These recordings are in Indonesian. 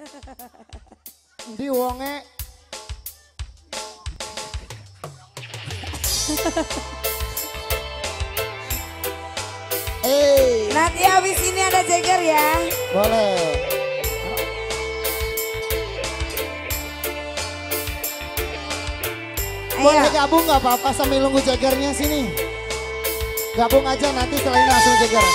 Di wonge. Nanti habis ini ada Jagger ya. Boleh. Boleh gabung nggak apa-apa sambil nunggu Jaggernya sini. Gabung aja nanti setelah ini langsung Jagger.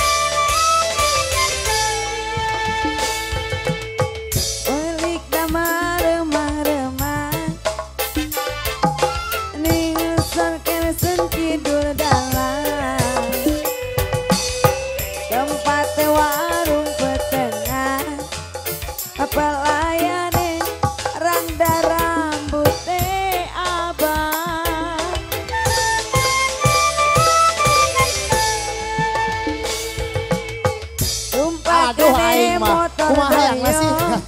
Aduh aing mah kumaha yang masih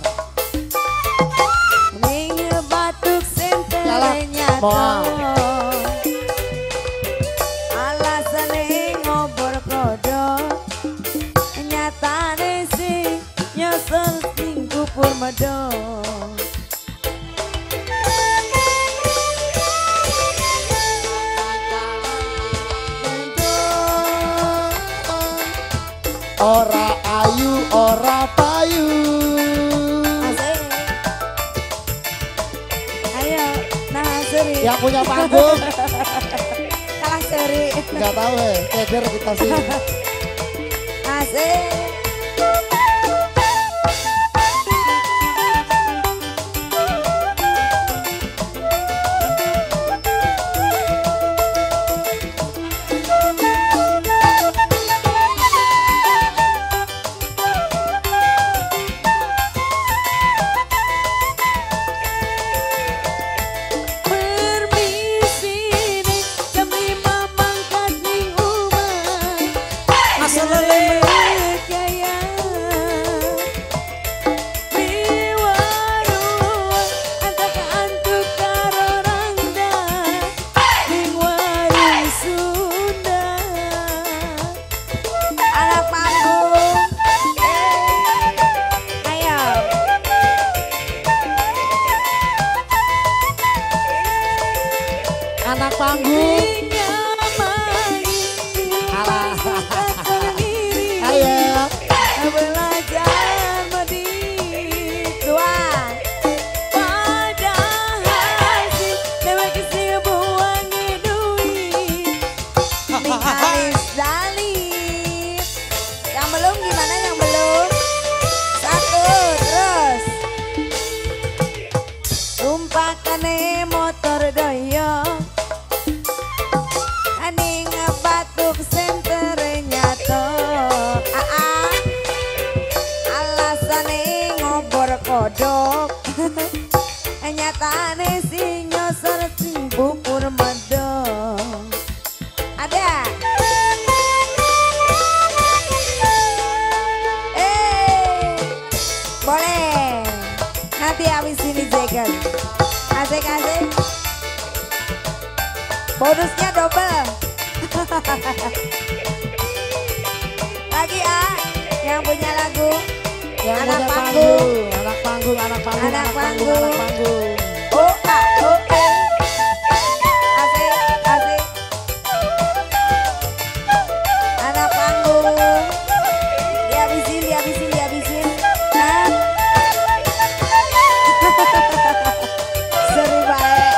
ning batuk senternya alasane ngobor kodok nyatane sing nyesel sing kupur medok. ora ayu ora payu. Asik. Ayo, nah Seri. Yang punya panggung. Kalah Seri. Enggak tahu Jagger kita sih. Asik. Anak panggung. Alah. Ayo. Belajar medit doang. Padahal sih lewat kesibuan duit. Alis Dalip. Yang belum gimana yang belum? Satu terus. Tumpakane motor doyong. Kodok nyatane sing nyosor sing bubur medok. Ada boleh nanti habis ini Jagger. Asik-asik bonusnya double. Lagi yang punya lagu yang anak punya panggung. Anak panggung, anak panggung, Anak anak panggung, anak panggung. Oh, asik, asik. Anak panggung. Dihabisin, dihabisin, dihabisin. Nah. Seru baik.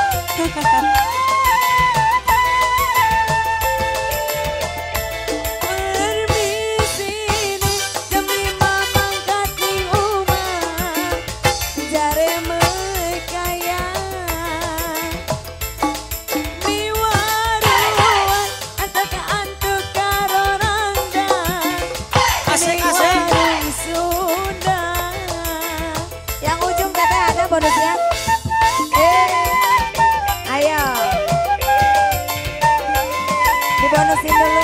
Bonusnya. Ayo. Dibonusin dulu.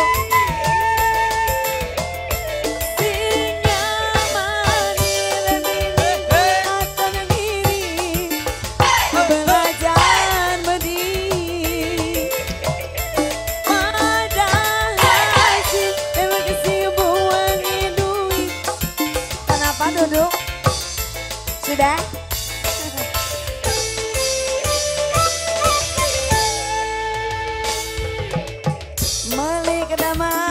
Belajar medit. Padahal sih emang kesibuan duit. Kenapa duduk? Sudah? Malik nama